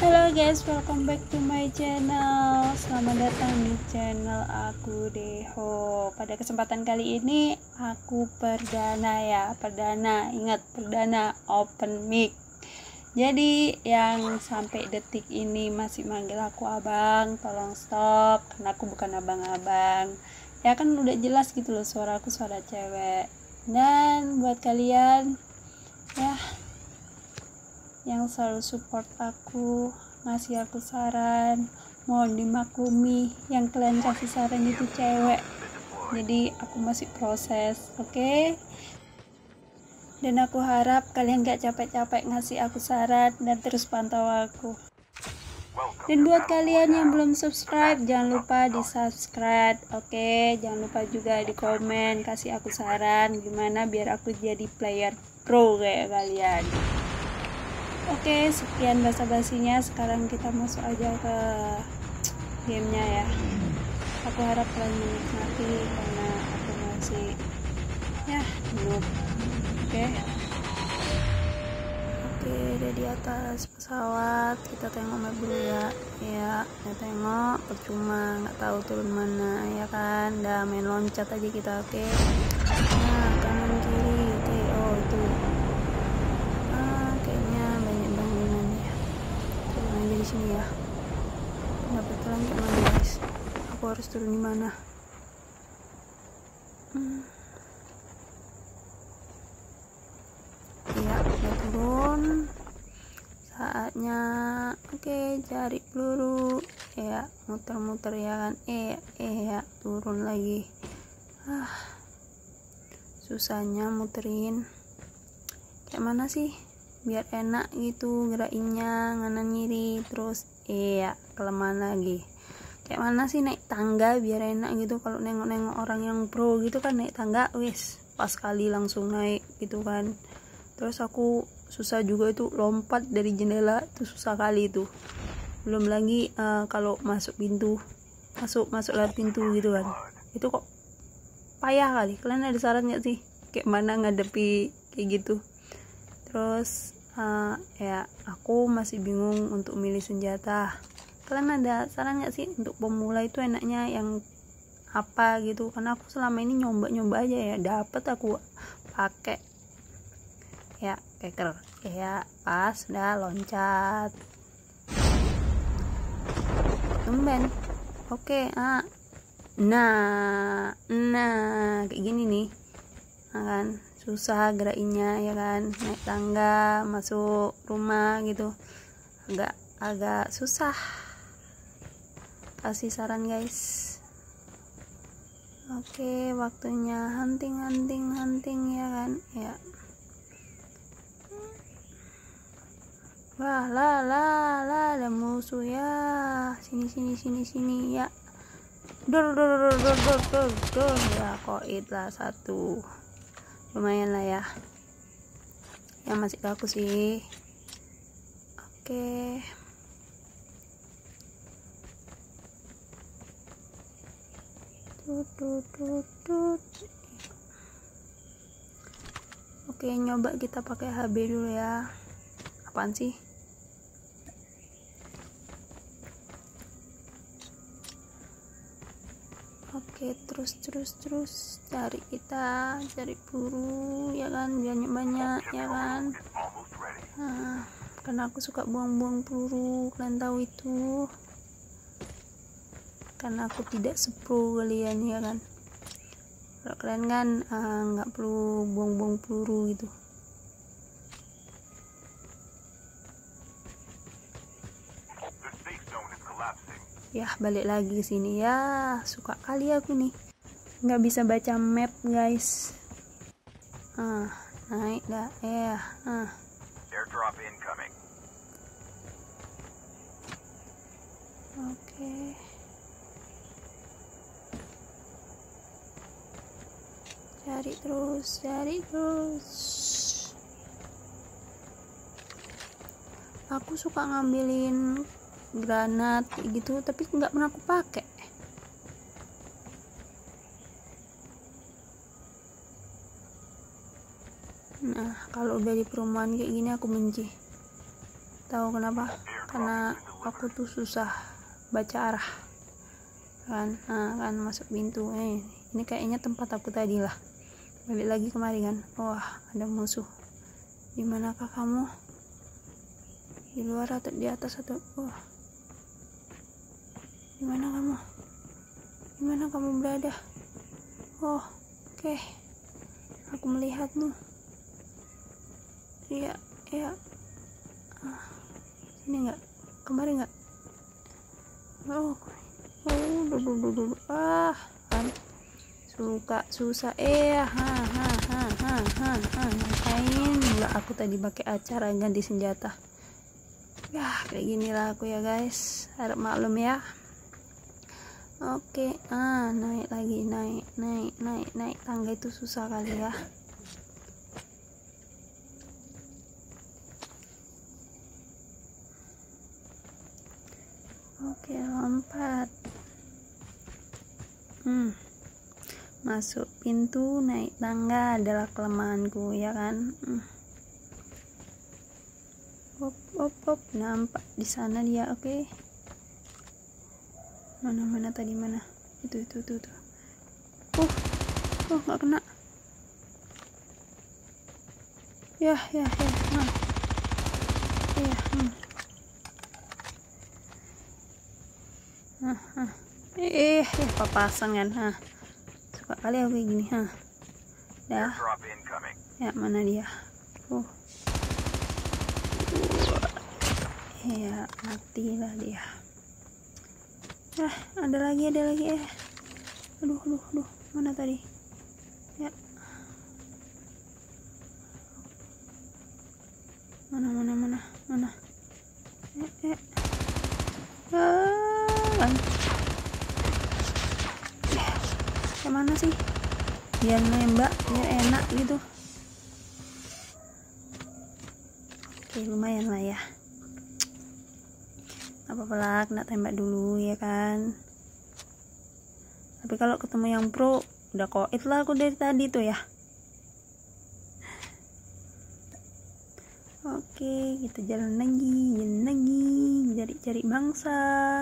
Halo guys, welcome back to my channel. Selamat datang di channel aku Deho. Pada kesempatan kali ini aku ingat perdana open mic. Jadi yang sampai detik ini masih manggil aku abang, tolong stop karena aku bukan abang-abang. Ya kan udah jelas gitu loh, suara aku suara cewek. Dan buat kalian ya yang selalu support aku, ngasih aku saran, mohon dimaklumi, yang kalian kasih saran itu cewek, jadi aku masih proses, oke? Dan aku harap kalian gak capek-capek ngasih aku saran dan terus pantau aku. Dan buat kalian yang belum subscribe, jangan lupa di subscribe, oke? Jangan lupa juga di komen, kasih aku saran gimana biar aku jadi player pro kayak kalian. Oke, sekian basa-basinya. Sekarang kita masuk aja ke gamenya ya. Aku harap kalian menikmati karena aku masih noob. Oke, udah di atas pesawat. Kita tengok map dulu ya. Ya, tengok. Percuma nggak tahu turun mana ya kan. Udah main loncat aja kita, oke. Nah, kanan kiri. Oke, oh itu. Di sini ya. Dapat jalan gimana guys? Aku harus turun di mana? Ya, udah turun. Saatnya cari peluru. Ya, muter-muter ya kan. Ya, turun lagi. Susahnya muterin. Kayak mana sih? Biar enak gitu gerakinnya, nganan kiri, terus kelemahan lagi. Kayak mana sih naik tangga biar enak gitu. Kalau nengok-nengok orang yang pro gitu kan naik tangga wis pas kali langsung naik gitu kan. Terus aku susah juga itu lompat dari jendela, itu susah kali itu. Belum lagi kalau masuk pintu, masuk lewat pintu gitu kan, itu kok payah kali. Kalian ada saran gak sih kayak mana ngadepi kayak gitu? Terus aku masih bingung untuk milih senjata. Kalian ada saran gak sih untuk pemula itu enaknya yang apa gitu? Karena aku selama ini nyoba aja ya, dapet aku pakai ya keker ya pas udah loncat tumben. Oke, nah kayak gini nih kan. Susah gerakinnya ya kan, naik tangga masuk rumah gitu agak susah. Kasih saran guys. Oke, waktunya hunting ya kan ya. Wah lah ada musuh ya. Sini ya. Dor ya, koit lah satu. Lumayan lah ya. Yang masih ke aku sih. Oke. Oke, nyoba kita pakai HB dulu ya. Apaan sih? Oke, terus cari peluru ya kan, banyak ya kan. Karena aku suka buang-buang peluru, kalian tahu itu. Karena aku tidak sepro kalian ya kan. Kalau kalian kan nggak perlu buang-buang peluru gitu. Ya, balik lagi ke sini ya. Suka kali aku nih nggak bisa baca map guys. Naik dah Airdrop incoming. Oke. Cari terus. Aku suka ngambilin granat gitu tapi nggak pernah aku pakai. Nah, kalau udah di perumahan kayak gini aku benci. Tahu kenapa? karena aku tuh susah baca arah kan. Nah, kan masuk pintu. Ini kayaknya tempat aku tadi lah. Balik lagi kemari kan. Wah, ada musuh. Di manakah kamu? Di luar atau di atas atau di mana kamu? Di mana kamu berada? Oke. Aku melihatmu. Iya. Ini enggak? Kemari enggak? Kan susah. Ngapain pula aku tadi pakai acara ganti senjata. Ya, kayak ginilah aku ya guys. Harap maklum ya. Oke, naik lagi, naik tangga itu susah kali ya. Oke, lompat. Masuk pintu, naik tangga adalah kelemahanku ya kan. Hop, nampak di sana dia. Oke. Mana tadi mana? Itu. Nggak kena. Ya. Papasan kan. Suka kali aku kayak gini. Dah. Ya, mana dia? Ya, matilah dia. Ada lagi. Aduh, mana tadi? Ya. Mana? Kemana sih? Biar nembak, biar enak gitu. Oke, lumayan lah ya. Apa-apa lah, kena tembak dulu ya kan. Tapi kalau ketemu yang pro, udah koit lah aku dari tadi tuh ya. Oke, kita jalan lagi, cari bangsa.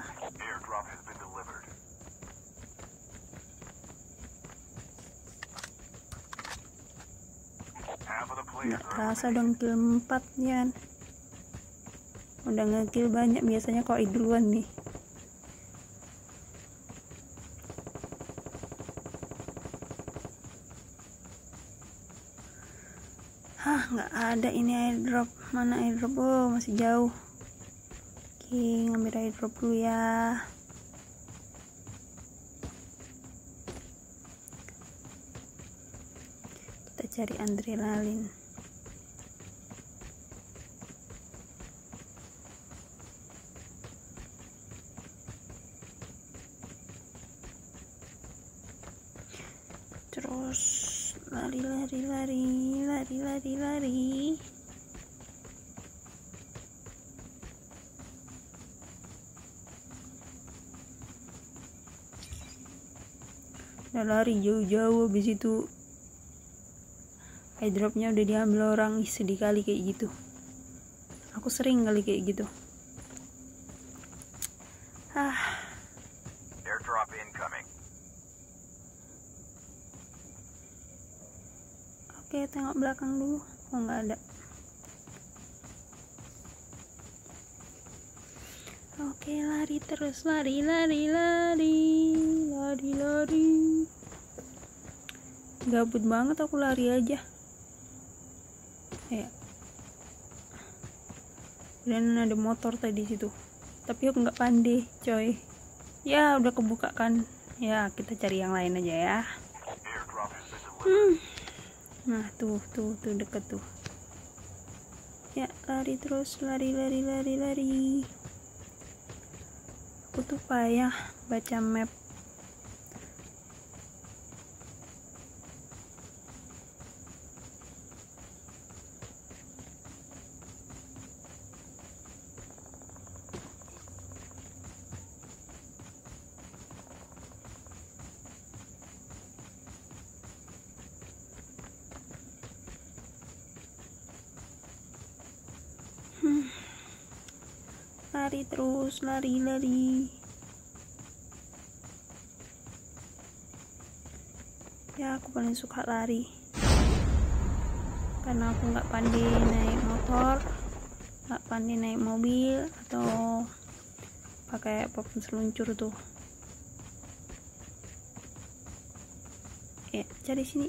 Nggak terasa dong kill 4 ya. Udah nge-kill banyak, biasanya koit duluan nih. Nggak ada ini airdrop. Mana airdrop? Masih jauh. Oke, ngambil airdrop dulu ya. Kita cari adrenalin. Terus lari. Udah lari jauh-jauh, habis itu airdropnya udah diambil orang. Sedih kali kayak gitu. Aku sering kali kayak gitu. Airdrop incoming. Oke, tengok belakang dulu. Nggak ada. Oke, lari terus, lari. Gabut banget aku lari aja. Ya. Dan ada motor tadi situ. Tapi aku nggak pandai, coy. Ya, udah kebuka kan. Ya, kita cari yang lain aja ya. Nah, tuh deket tuh. Ya, lari terus, lari. Aku tuh payah baca map. lari terus, lari. Ya, aku paling suka lari karena aku nggak pandai naik motor, nggak pandai naik mobil atau pakai papan seluncur tuh. Ya, cari sini.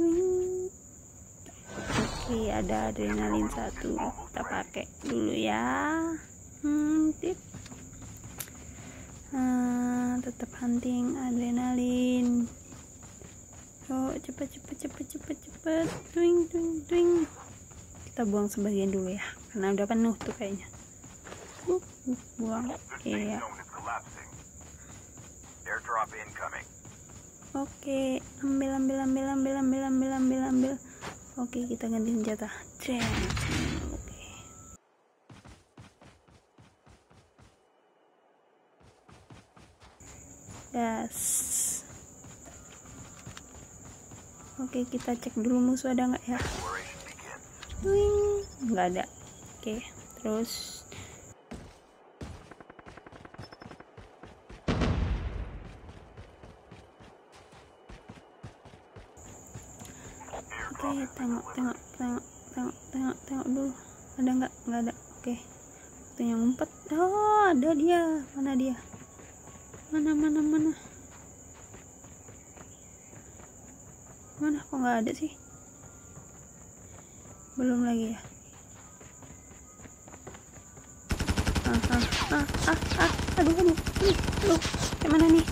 Oke, ada adrenalin 1, kita pakai dulu ya. Tip. Tetap hunting adrenalin. Oh, cepet. Twing. Kita buang sebagian dulu ya, karena udah penuh tuh kayaknya. Buang. Iya. Oke, ambil. Oke, kita ganti senjata. Oke. Das. Oke, kita cek dulu musuh ada nggak ya. Nggak ada. Oke, terus oke, tengok dulu, ada nggak ada. Oke, waktunya ngumpet. Oh, ada dia. Mana dia? Mana kok nggak ada sih? Belum lagi ya. Aduh, gimana nih?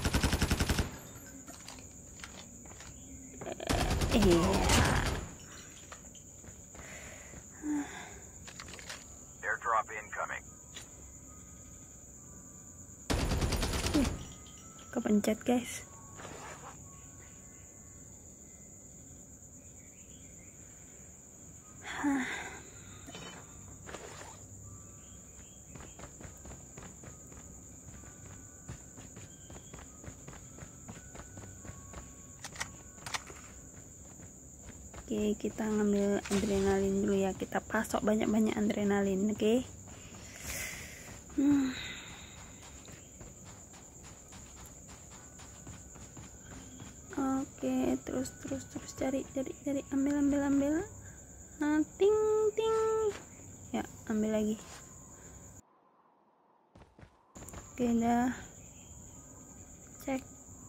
Airdrop incoming. Kepencet guys. Oke, kita ngambil adrenalin dulu ya. Kita pasok banyak-banyak adrenalin, oke? Oke, terus cari, ambil. Ting. Ya, ambil lagi. Oke, dah. Cek.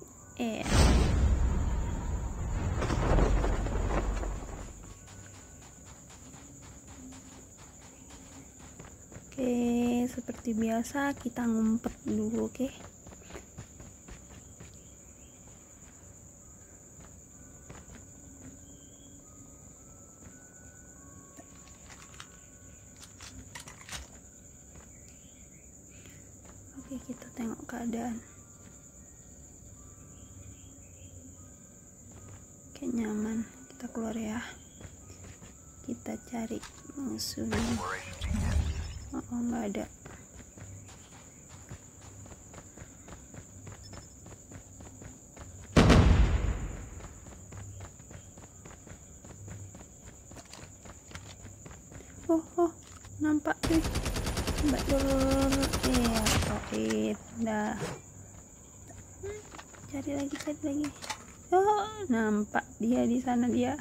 Oke, seperti biasa kita ngumpet dulu, oke? Oke, kita tengok keadaan. Oke, nyaman. Kita keluar ya. Kita cari musuh dulu. Oh, nggak ada. Oh, nampak nih. Mbak dulu. Dah. Cari lagi. Oh, nampak dia di sana dia.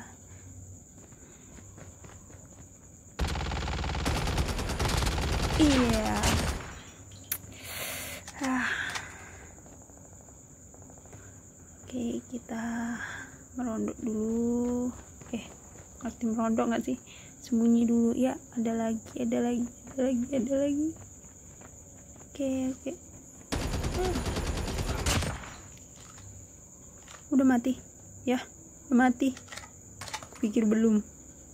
Iya. Oke, kita merondok dulu. Ngerti merondok nggak sih? Sembunyi dulu ya. Ada lagi. Oke. Udah mati ya? Udah mati? Pikir belum.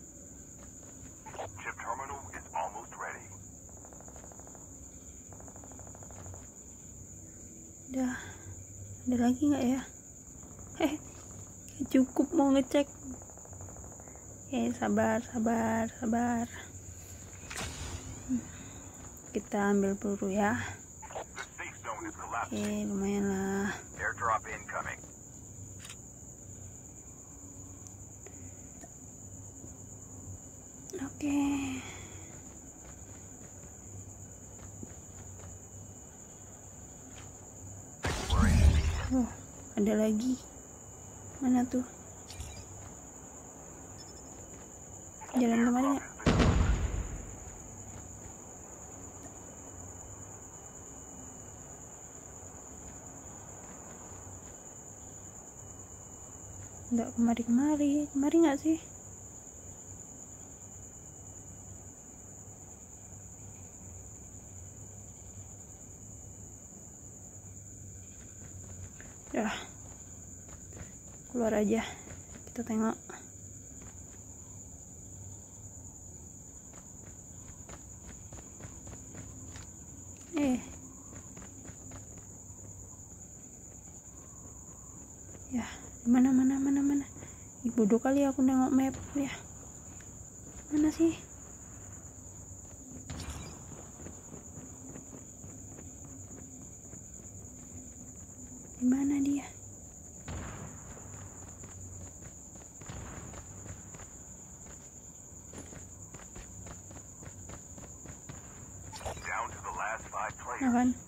Udah. Ada lagi nggak ya? Cukup mau ngecek. Sabar. Kita ambil peluru ya. Lumayan lah. Airdrop incoming. Oke. Oh, ada lagi. Mana tuh? Jalan kemana ya? Enggak kemari nggak sih? Ya, keluar aja, kita tengok. Ya, mana. Bodoh kali aku nengok map ya. Mana sih? Di mana dia? Down to the last 5 players. Nah kan?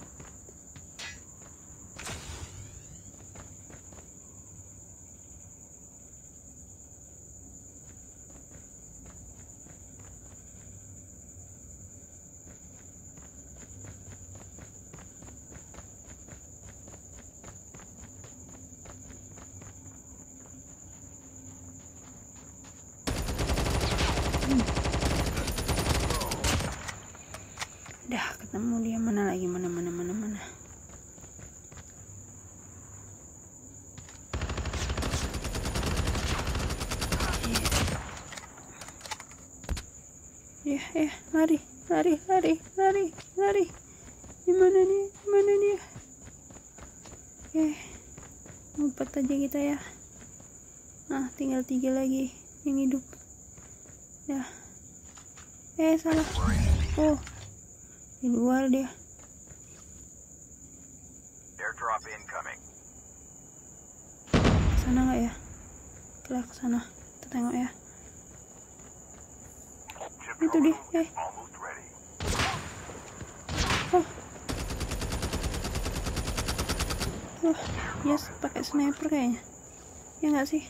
Dah ketemu dia. Mana lagi? Mana. Ya, lari. Gimana dia? Ngumpet aja kita ya. Nah, tinggal 3 lagi yang hidup. Dah. Salah. Oh, di luar dia. Airdrop incoming. Kesana nggak ya? Kita kesana. Kita tengok ya. Itu dia. Almost ready. Yes, pakai sniper kayaknya. Ya nggak sih?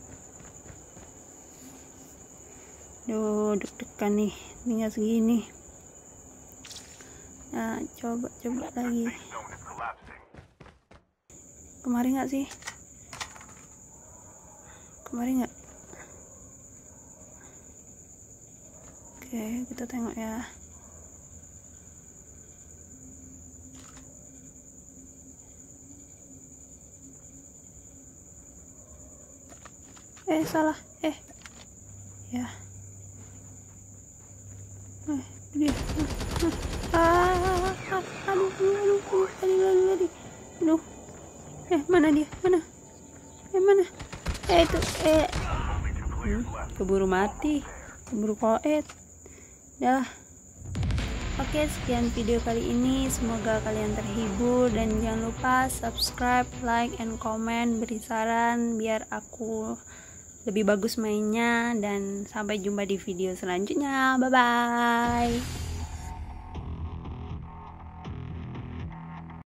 Duh, deg-degan nih. Tinggal segini. Nah, coba lagi. Zone is collapsing. Kemari nggak sih? Kemari nggak? Oke, kita tengok ya. Salah. Ya. Dia. Aduh. Mana dia? Mana? Itu. Keburu mati. Keburu koet. Dah. Oke, sekian video kali ini. Semoga kalian terhibur dan jangan lupa subscribe, like, and comment, beri saran biar aku lebih bagus mainnya, dan sampai jumpa di video selanjutnya. Bye bye.